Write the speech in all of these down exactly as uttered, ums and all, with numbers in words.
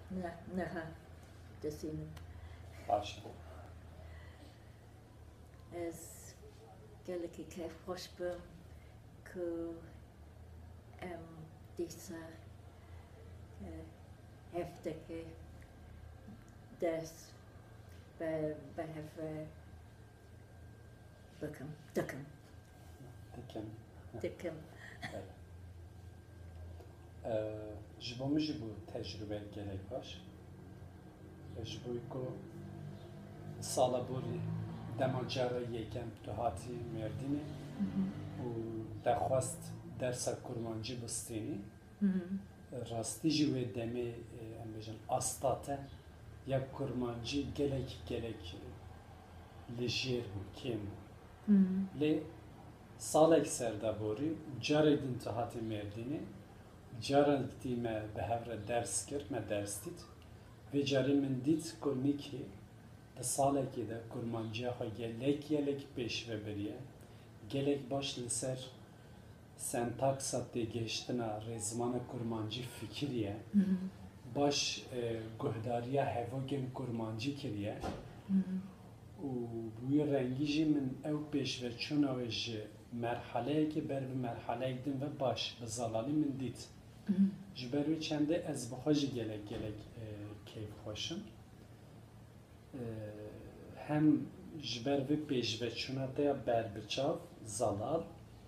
نه نه دسینم باشه از گلکی که خوش بم که ام دیسا هفته که درس به به هفته بکم دکم دکم دکم جبو می جبو تجربه گلک باش جبوی که سالا بوری دماجاره یکم تو هاتی مردینی و دخواست درس کرمانچی بستینی راستی جوی دمی ام بجن استاته یا کرمانچی گلک گلک لجیر بو کم لی سالک سردابوری جاره دین تو هاتی مردینی جاره دیتی ما به هفر درس کرد ما درس دید و جاره من دید کنی که ده سالکی ده کرمانچی ها گلک گلک پیش و بریه گلک باش لسر سنتاکسات دیگهشتنا رزمان کرمانچی فکریه باش گهداریه هفوگن کرمانچی کریه و بوی رنگیجی من او پیش و چون اوش مرحله که بر به مرحله گدن و باش به زلالی من دید جبروی چنده از بخواج گلک گلک کیف خوشم هم جبروی پیش و چوناته بر بچاف زلال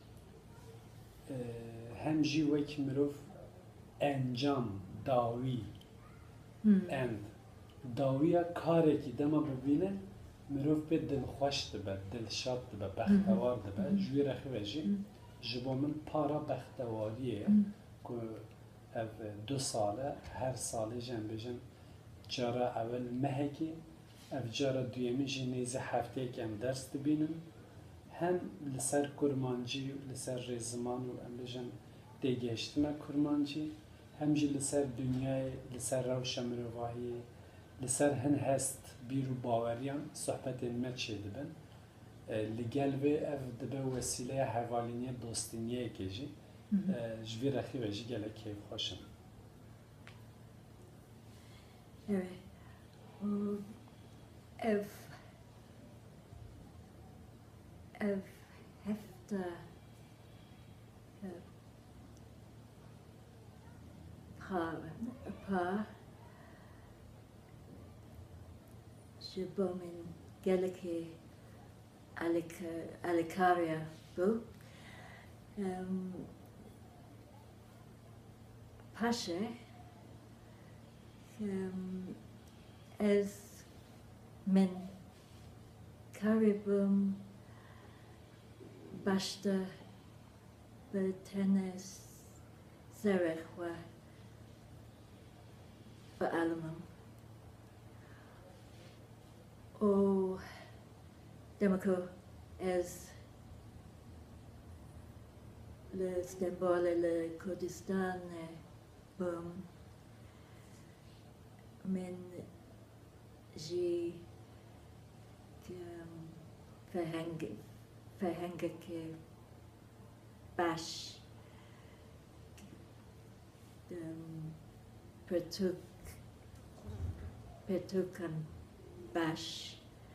هم جی وک مروف انجام داوی اند داویا کاری که دما ببینه مروف به دل خوش دبه دل شاد دبه بختوار دبه جوی رخویجی جبو من پارا بختواریه که دو ساله هر ساله جن بجن جارا اول مهکی اف جارا دویمی جی نیزه هفته کم درس دبینم هم لسر کرمانچی لسر رزمان و ام بجن دیگهشتنا کرمانچی هم جی لسر دنیای لسر روش مروایی لسر هن هست بیرو باوریان صحبت ما چه دبن لگل و اف دبه وسیله حوالینی دوستینیه کجی جوی رخی و جی گله کیف خوشم اف اف هفته پا پا جبو من گلکی الکاریا بو پاشه از من کاری بوم باشته به تنس زرخ و به علمم و دمکو از لستنبول لکردستان بوم من جی فرهنگ فرهنگ که باش پرتوک پرتوکم باش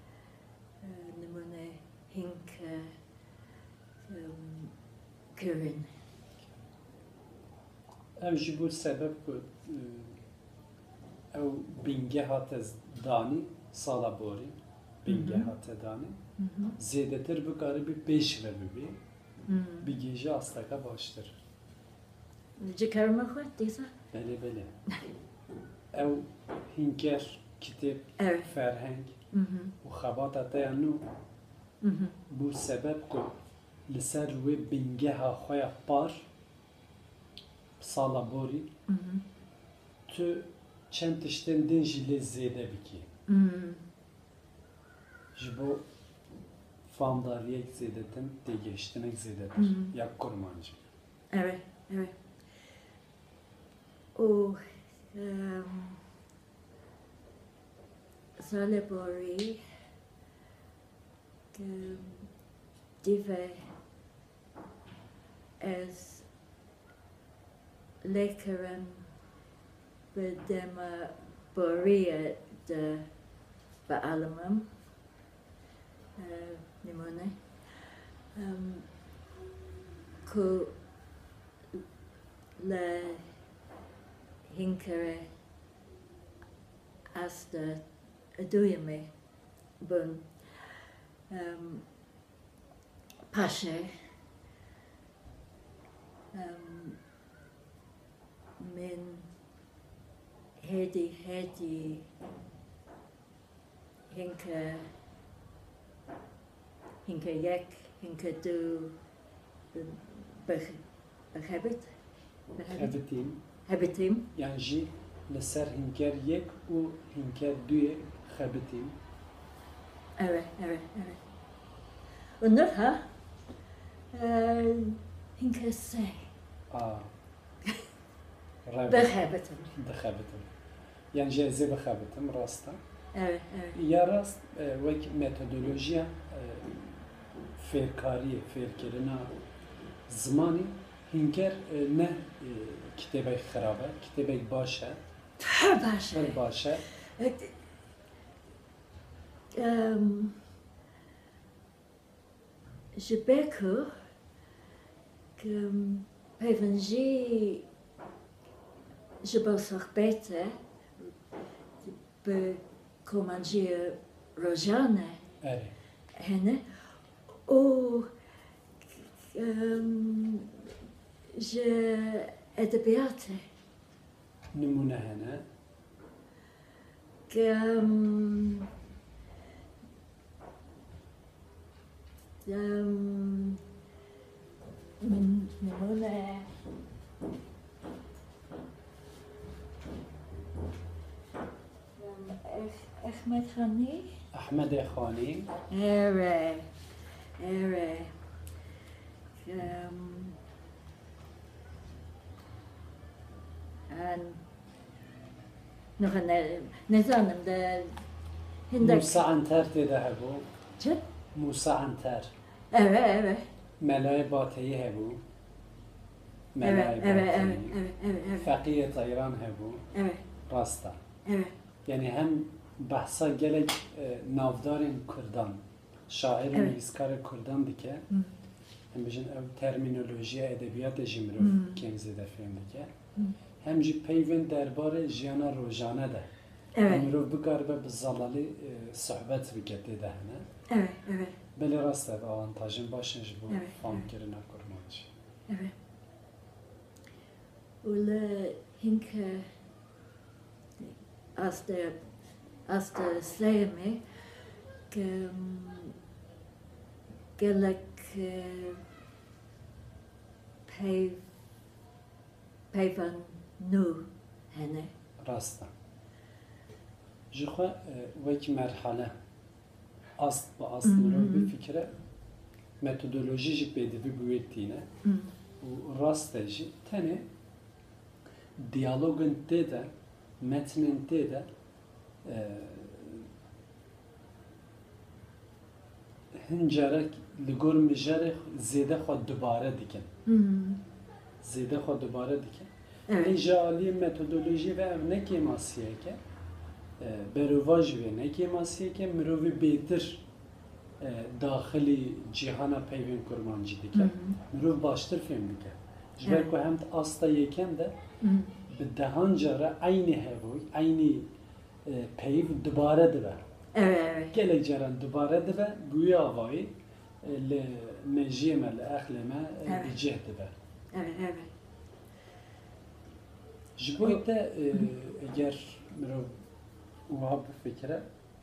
نمونه هینکر کرن ام جبور سبب بود او بینگه هات از دانی سالا بوری بینگه هات دانی زیاده تر بکاری بی پیش و ببی بگیجه استکا باشتر جکرم خود دیسا؟ بله بله او هینکر کتاب فرهنگ و خبات اتیانو بو سبب کو لسر روی بینگه ها خوی پار سالا بوری تو چند تشتن دن جلی زیده بکی جبو فامداری یک زیده تن دیگهشتن یک زیده تر یا کرمانچی evet evet o Salebori dive as lekkeren bedemmen بوری د به علمم نمونه که ل هینکر است دویمه بون پاشه من هدی هدی هینکر هینکر یک هینکر دو بخبت خبتیم هبتیم yani jî li ser hinker yek û hinker duyê xebitîn. Evet, evet, evet. Onlar ha hinker se A. Rev. bexebetim. Dixebitim. Yani jê zê bixebitim rast e. Evet, evet. Ya rast wek metodolojiya fêrkariyê, fêrkirina zimanî hinker ne kitêbek xirab e, kitêbek baş e. Pır baş. Pir baş e. Ji beku peyvînjî ji bo sohbete bi kurmancî rojane Erê. hene û ji edebiyatê Nimûne hene. من نمونه احمد خانی Ahmed Xanî. اره اره nog een نزانم ده هندک Musa Anter tê de hebû. چه؟ Musa Anter. Evet, evet. Melayê Bateyî hebû. Evet, Melayê evet, evet, Bateyî. evet, evet, evet, Feqîyê Tayran hebû. evet, Rast e. evet. Yani hem behsa gelek e, navdarên Kurdan, şairên Evet. nivîskarê Kurdan dike, Hı. hem bijin ev terminolojiya edebiyatê jî mirov Hı. kêm zêde fêm dike. Hı. Hem jî peyvên derbarê jiyana rojane de. Evet, Mirov bikaribe bi zalalî e, sohbet bike tê de hene. evet, evet, Belê rast e avantajên baş in ji bo Evet, famkirina kurmancî. evet. Ule Hinker aus der aus der Sejme gelek pey peyvan nu hene. Rast e. Ji xwe e, wekî merhale ast bi ast Hı hı. mirov bi fikre metodolojî jî pêdivî bi wê tîne. Hı. û rast e jî tenê diyalogên tê de metnên tê de e, hin carek li gor mijarê zêde xwe dubare dikin. Hı. Zêde xwe dubare dikin. Evet. Lê ji aliyê metodolojî ve ev ne kêmasiyeke berova ji wê ne kêmasiyeke mirovê bêtir e, daxilî cîhana peyvên kurmancî dike. Hı hı. Mirov baştir fêm dike. Ji ber Evet. ku hem asta yêkem de Hı. bi dehan cara aynî hevûy, aynî e, peyv dubare dibe. Evet, evet. Gelek caran dubare dibe, bu wî avayî e, li mejiyê me, li exlê me e, Evet. bi cih dibe. Evet, evet. Ji bo te e, eger mirov wiha bifikire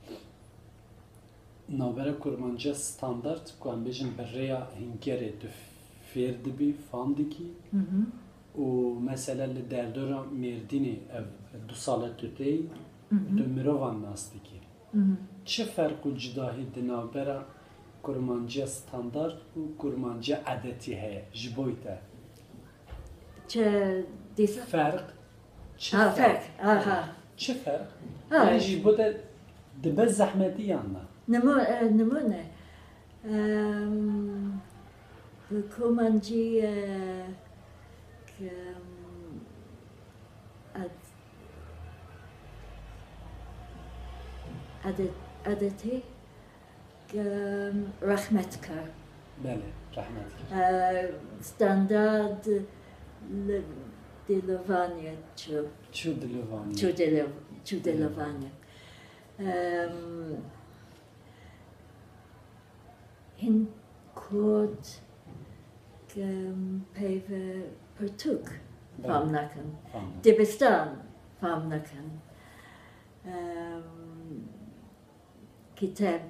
navbera kurmanciya standard ku em bêjin bi rêya hinkerê tu fêr dibî, fan dikî Hı hı. û mesela li derdora Mêrdînê ev du sala tu tê Hı hı. tu mirovan nas dikî. Hı hı. Çi ferq û cudahî di navbera kurmanciya standard û kurmanciya edetî heye ji bo te? Çe disa? Ferq çi Ha, fark. Aha. Çi ferq? Ha. Yani ji bo te dibe zehmetî yan na? Nemo, nemone. Kurmancî adet, adeti rahmet kar. Bəli, rəhmət. Standard dilovania çu. Çu dilovani. Çu dilov, çu dilovania. Hin kod peve pertuk famnakan. Dibistan famnakan. Kitap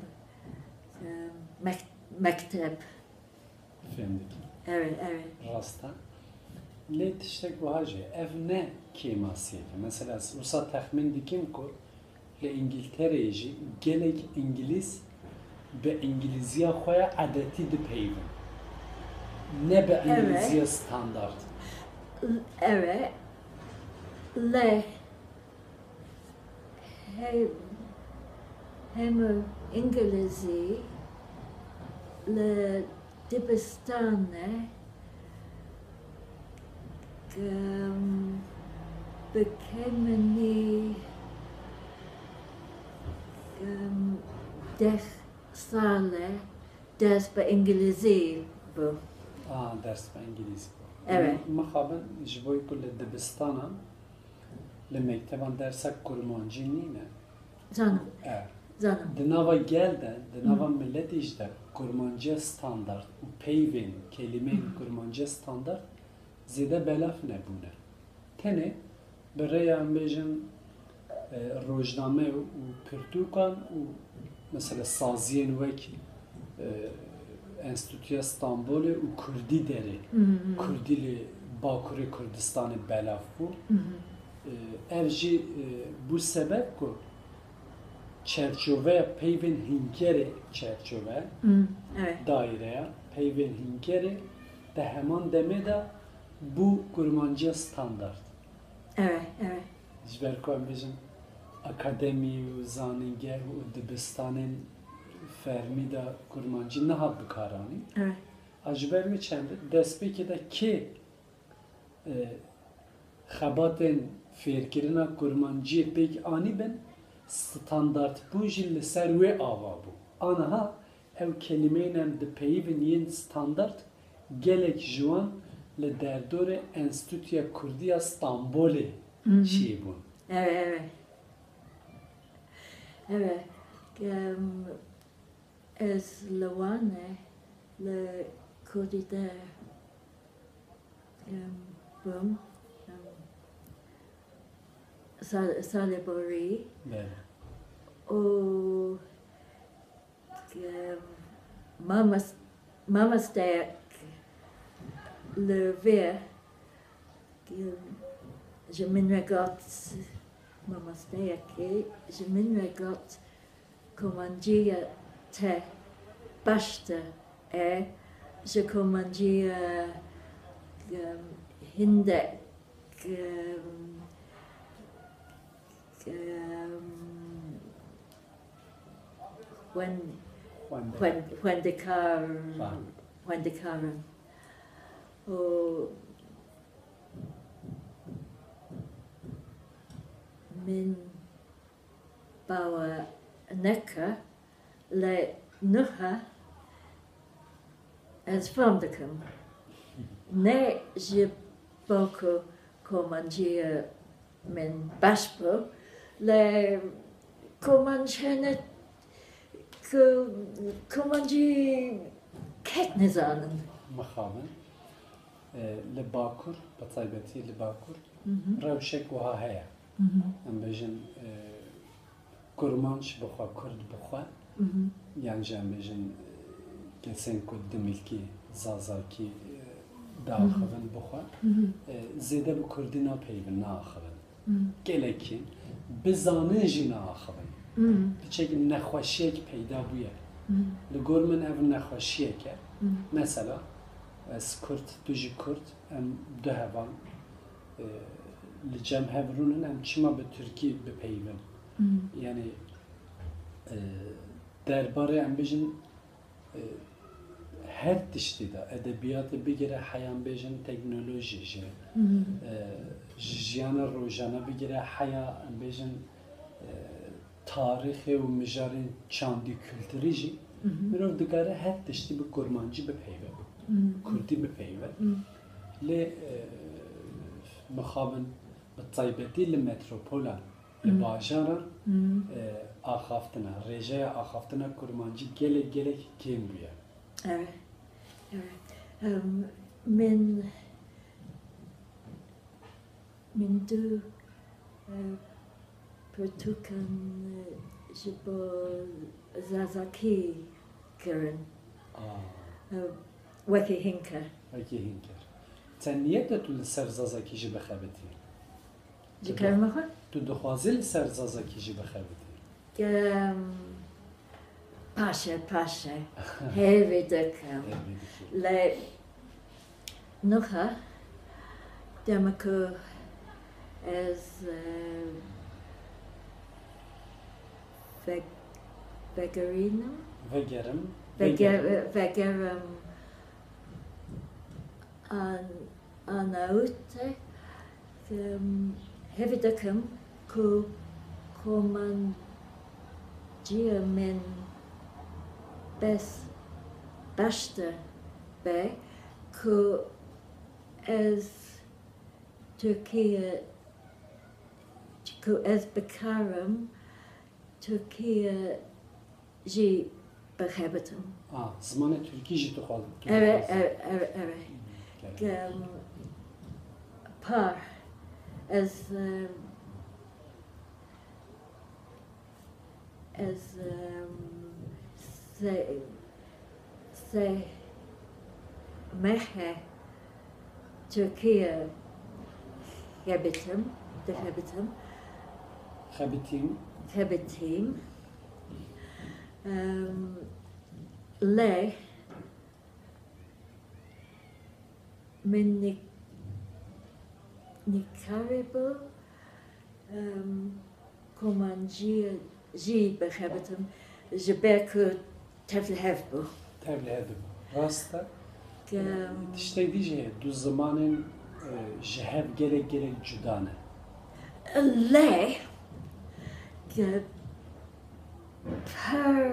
mektep. Fendik. Evet, evet. Rasta. Ne tiştek bu hacı? Ev ne kemasiyeti? Mesela usa tahmin dikim ko le İngiltere'yi gelek İngiliz ve İngilizce koya adeti de peyvin. Ne be İngilizce evet. Standart? Evet. Le hem hem İngilizce le Dibistan'e bekemeni ders sale ders be İngilizce bu. Aa, ders be İngilizce. Evet. Makaben jiboy kulle Dibistan'a le mekteban dersak Kurmancî nîne. Canım. Evet. Canım. Dinava gel de, dinava millet işte Kurmancî standart, peyvin, kelimeyin Kurmancî standart zede belaf ne bune. Tene bereya bejin rojname u Pirtukan u mesela saziyen vek Enstitüye İstanbul'e u Kurdi deri. Kurdili Bakur'e Kurdistan'ı belaf bu. Evci bu sebep ku çerçeve peyvin Hinker'e çerçeve evet. daireye peyvin Hinker'e de hemen deme de bu Kurmancî standart. Evet, evet. Jber ku em bejin akademi u zanîngeh u dibistanên fermî de Kurmancî nehat bikaranî. Evet. Ajber mi çemde destpêkê de kê xebatên fêrkirina Kurmancî pêk anî bin standart bû jî li ser wê ava bû. Aniha ew kelimeyên em dipeyivin yên standart gelek ji wan li derdorê Enstitüya Kurdiya İstanbulê çêbûn. Evet, evet. Evet. Um, ez li wane li Kurdî de um, bûm um, salê borî û mamas mamasteyek li vê ji min re got mamasteyekê ji min re got Kurmancîya te başta e ji Kurmancîya hindek when when when the car when the car o min bawa neka le nuha as famdakum ne je boko Kurmancîya min başbu le Kurmancîne Kurmancî ket nizanin. Mexabin li Bakur, betaybetî li Bakur rewşek wiha heye. Em bêjin Kurmanc bixwe Kurd bixwe yan jî em bêjin kesên ku dimilkî zazakî daaxivin bixwe zêde bi Kurdî napeyivin naaxivin. Gelekî bizanin jî naaxivin. Çek nexweşiyek peyda bûye. Li gor min ev nexweşiyek e. Mesela ez Kurd, tu jî Kurd, em du hevan li cem hevrûnin em çima bi Tirkî bipeyivin. Yani derbarê em bêjin her tiştî de edebiyatê bigire heyan bêjin teknolojî jî ji jiyana rojane bigire heya em bêjin tarihi و مجارین چاندی kültürü جی مرو دکاره هر تشتی به کرمانچی بپیوه کردی بپیوه لی مخابن بطیبتی لمتروپولا لباجارا آخافتنا رجای آخافتنا کرمانچی گله گله کیم بیه Evet, evet. Um, min min du uh, pertukan jibo zazaki karen. Weki Hinker. Weki Hinker. Sen niye de tu ser zazaki ji bexebeti? Dikar mı? Tu dixwazil ser zazaki ji bexebeti. Paşa paşa. Hevi dikam. Le nuha demek ki as veg vegarinum. Vegerim. Veger vegerim an anaute hevi dikam ku Kurmancî min bes başta be ku ez Türkiye ku ez bekarım Türkiye ji behebetim. Ah, zamanı Türkiye ji tu xwazim. Evet, evet, evet, evet. Par ez as um, se se mehe Türkiye habitim de habitim Habitim habitim um, le min nik nikaribu um, Kurmancî ji behebetim ji berku tevli hevbu. Tevli hevbu. Rasta tiştek diyece du zamanın ji hev gerek gerek cudane. Le ke per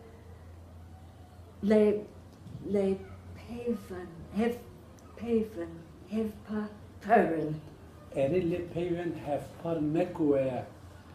le le paven hev paven hev pa perin. Eri le paven hev par mekuya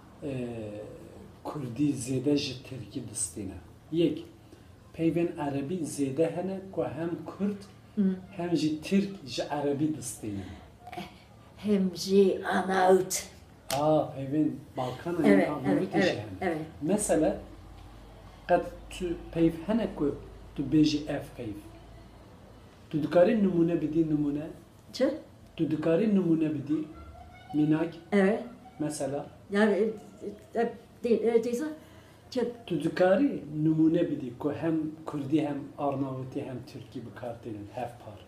Kurdi zede ji Türkiye distine. Yek peyven Arabi zede hene ku hem Kurd hem ji Türk ji Arabi distine. Hem ji Arnavut. Aa peyven Balkan'ın evet, Arnavut evet, evet, evet. Mesela kad tu peyv hene ku tu beji ev peyv. Tu dikari numune bidi numune. Çı? Tu dikari numune bidi minak. Evet. Mesela. Yani Diyse Tu dikari numune bidi ku hem Kurdi hem Arnavuti hem Türkiye bu kartinin hef par.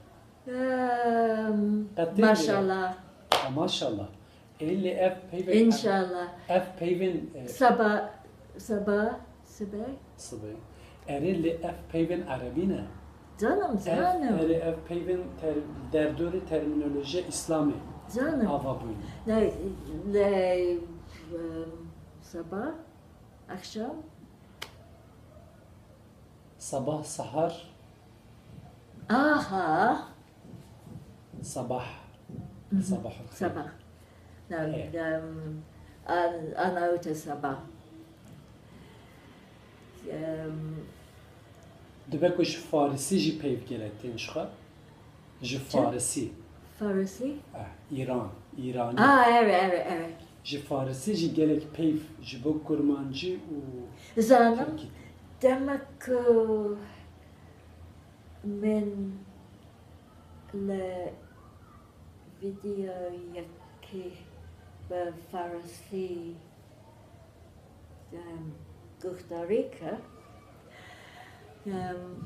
Maşallah. Maşallah. Elle ev peyven. İnşallah. Ev peyven. Sabah sabah sabah. Sabah. Elle ev peyven Arabine. Canım canım. Elle ev peyven derdori terminoloji İslami. Canım. Ava bu. Ne ne sabah, akşam. Sabah, sahar. Aha. Sabah. Sabah. Sabah. Arnavut sabah. Dibek o ji Farisi jî peyv gelektin şixa. Ji Farisi. Farisi? İran. İrani. Ah, evet, evet, evet. Ji Farisi jî gelek peyv ji bo Kurmancî û Zanım demek ki min le videoyaki be Farisi um, Costa Rica um,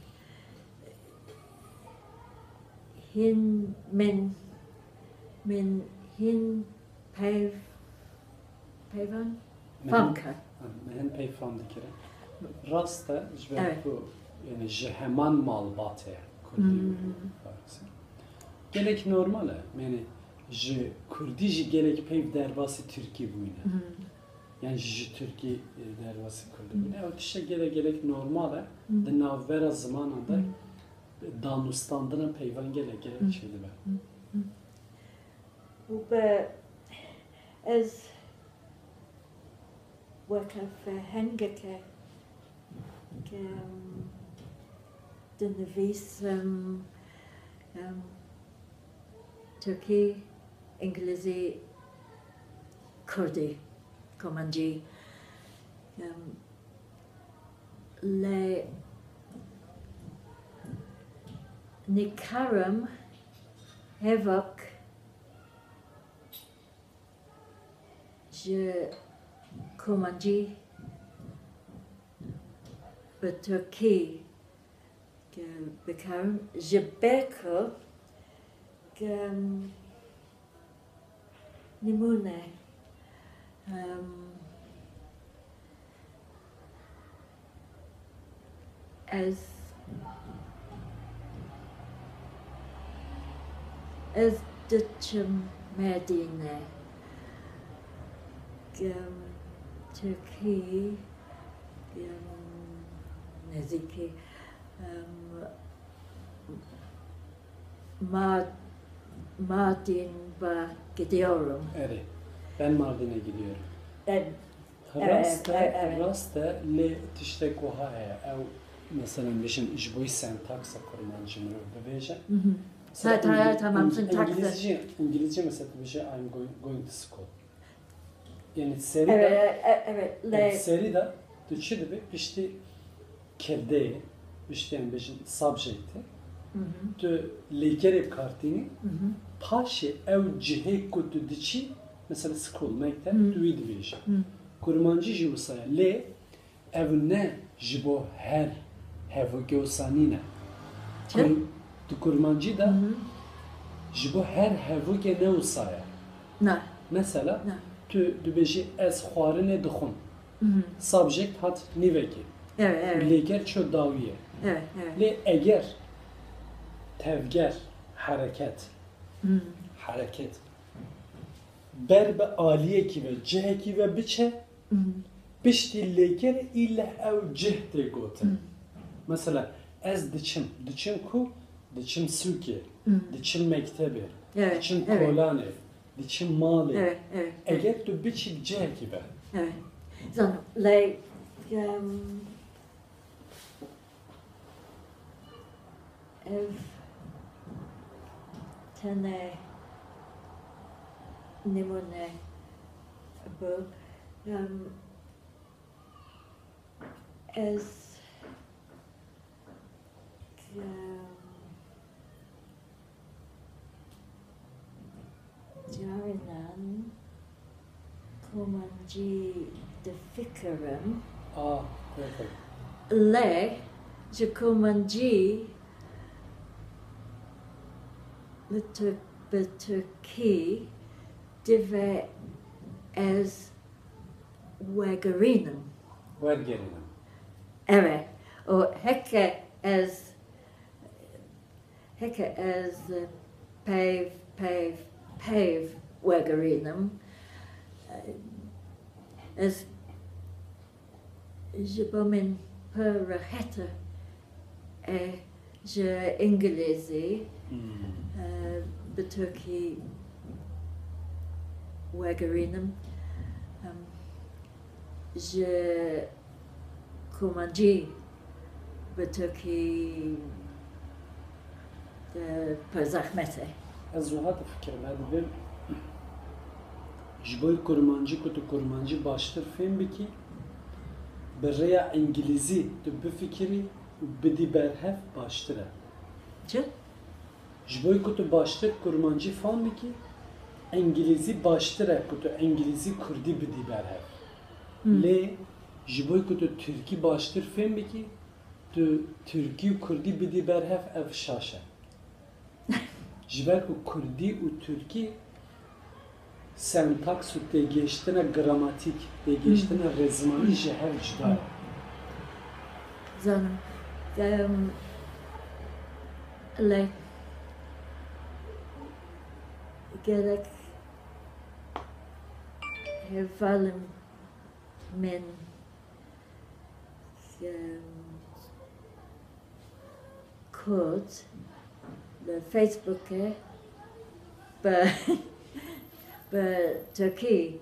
hin min min hin peyv peyvan famka. Mehen peyv fam dikire. Rasta jve bu yani jeheman malbate Kurdi Farisi. Gelek normale. Yani ji Kurdi ji gelek peyv derbası Türkiye buyna. yani ji Türkiye dervası Kurdum. Ne o tişe gele gerek normale de navvera zamanında danustandına peyvan gele gerek şeydi ben. Bu be ez vakaf henge ke ke de nevis Türkiye İngilizce Kurdi Kurmancî le nikaram hevak je Kurmancî be Türkiye ke bekaram je beko ke nimune um, as as dicim Medine um, Türkiye um, neziki um, Mard Mardin'e gidiyorum. Evet. Ben Mardin'e gidiyorum. Ben Raste, evet, evet. raste le tiştek oha e ev mesela beşin işboy sentaksa kurmancını bebeğe. Tamam, tamam, syntax. İngilizce, İngilizce mesela bir şey I'm going, going to school. Yani seri de, Evet, evet, yani le seri de Türkçe de bir işte kerde, işte yani beşin subject'i. Tu lekere kartini paşe ev cihe kutu diçi mesela school mektep tu idviş. Kurmancı jibusaya le ev ne jibo her hevogeosanine. Tu kurmancı da jibo her hevoge ne usaya. ne? Mesela tu dübeji ez xwarine dixun. Subject hat niveki. Evet, evet. Leker ço dawiye. Evet, evet. Le eğer tevger, hareket, Hmm. hareket. Berbe aliye ki ve cehe ki ve biçe, Hmm. bişti leker ille ev cehte gote. Hmm. Mesela ez diçim, diçim ku, diçim suki, hmm. diçim mektebi, Evet, diçim evet. kolane, diçim mali. Evet, evet. Eğer tu biçik cehe ki be. Evet. Sonra le um, ev tane nimune bu um, ez um, jarinan Kurmancî de fikrim Aa, perfect. le je Kurmancî le Türkiye dive ez Wegerinim. Vergerinim. Evet. O heke ez heke ez pev pev pev Wegerinim. Ez je bomin per raheta e je İngilizce be Türkiye Wegerinim. Je Kurmancî be Türkiye per zahmete. Ez o hat fikrim edibim. Jiboy kurmancı kutu kurmancı baştır film biki. Berreya İngilizi tu bu fikri bidi berhef baştır. Çı? Jiboy kutu baştır kurmancı film biki. İngilizi baştır kutu İngilizi Kurdi bidi berhef. Hmm. Le jiboy kutu Türki baştır film biki. Tu Türki Kurdi bidi berhef ev şaşa. Jiber ku Kurdi u Türki sentaks u tegeştine gramatik, tegeştine rezmani jeher cida. Zanım. Um, le gerek hevalim من كود لفيسبوك ب بتركي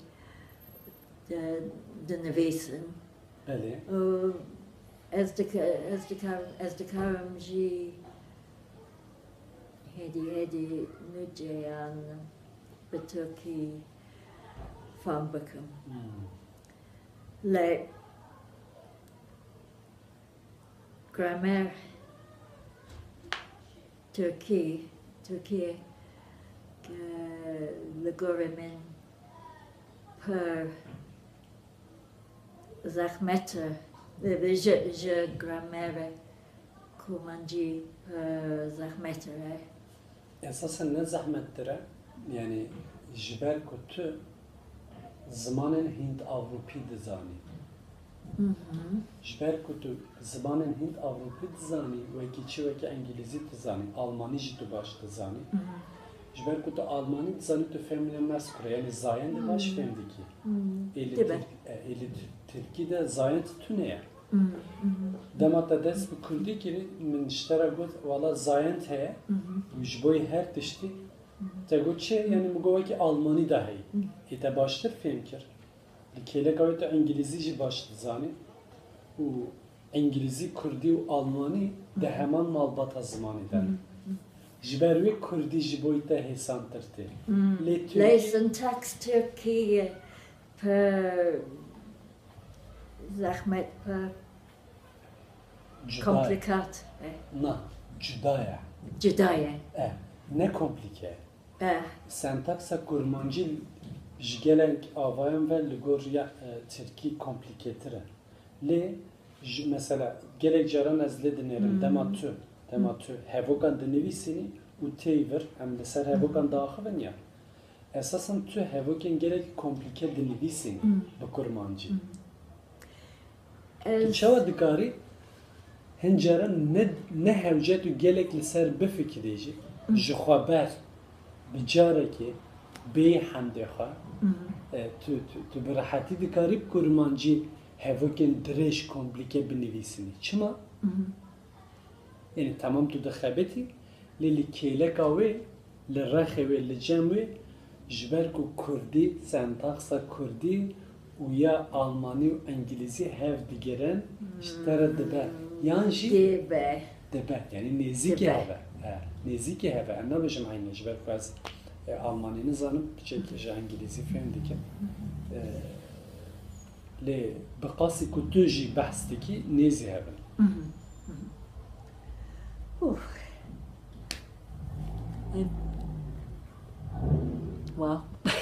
دنویسن. بله. و از دکار از دکار از دکارم جی هدی هدی نجیان به ترکی فهم بکم. ل grammar ترکی ترکیه لگوری من پر زحمت ج ج grammar kurmancî پر زحمت ره. اساسا نه زحمت داره یعنی جبر کت زمان هند آوروپی دزانی. جبر کت زمان هند آوروپی دزانی و کیچی و کی انگلیسی دزانی، آلمانی جدو باش دزانی. جبر کت آلمانی دزانی تو فهمی نماس کره یعنی زاین باش فهمی کی. ایلی ترکی ده زاین تونه یا. دما تدرس بکردی که من اشترا گفت والا زاین ته وجبوی هر تشتی تقول چه یعنی مگوی که آلمانی دهی ایتا باشتر فهم کرد لیکیله گوی تو انگلیزی جی باشتر زانی و انگلیزی کردی و آلمانی ده همان مالبات از زمانی دن جبروی کردی جبوی ته حسان ترته لیسن تکس ترکیه پر زحمت پر komplikat. نه جدایه. جدایه. اه نه komplike. اه. Sentaksa kurmancî ji gelek avayan ve li gor ya Tirkî kompliketir. Lê mesela gelek caran ez lê dinêrim dema tu dema tu hevokan dinivîsînî û tê vir em li ser hevokan daxivin ya. Esasen tu hevokên gelek komplike dinivîsînî bi kurmancî. Tu çawa dikarî Hinker'ın ne ne hevcet u gelek li ser bifikirî jî ji xwe ber bi carekê bê hemdê xwe tu tu bi rehetî dikarî kurmancî hevokên dirêj komplike binivîsînî. Çima? Yani tamam tu dixebitî lê li kêleka wê li rexê wê li cem wê ji ber ku Kurdî sentaksa Kurdî û ya Almanî û Engilîzî hev digirin ji te re dibe. Yan jî dibe. Dibe. Yani nêzîkî heve. Nêzîkî heve. Em nabêjim heynê ji ber ku ez Almanî nizanim piçekî ji Engilîzî fêm dikim. Lê bi qasî ku tu jî behs dikî nêzî hevin. Wow.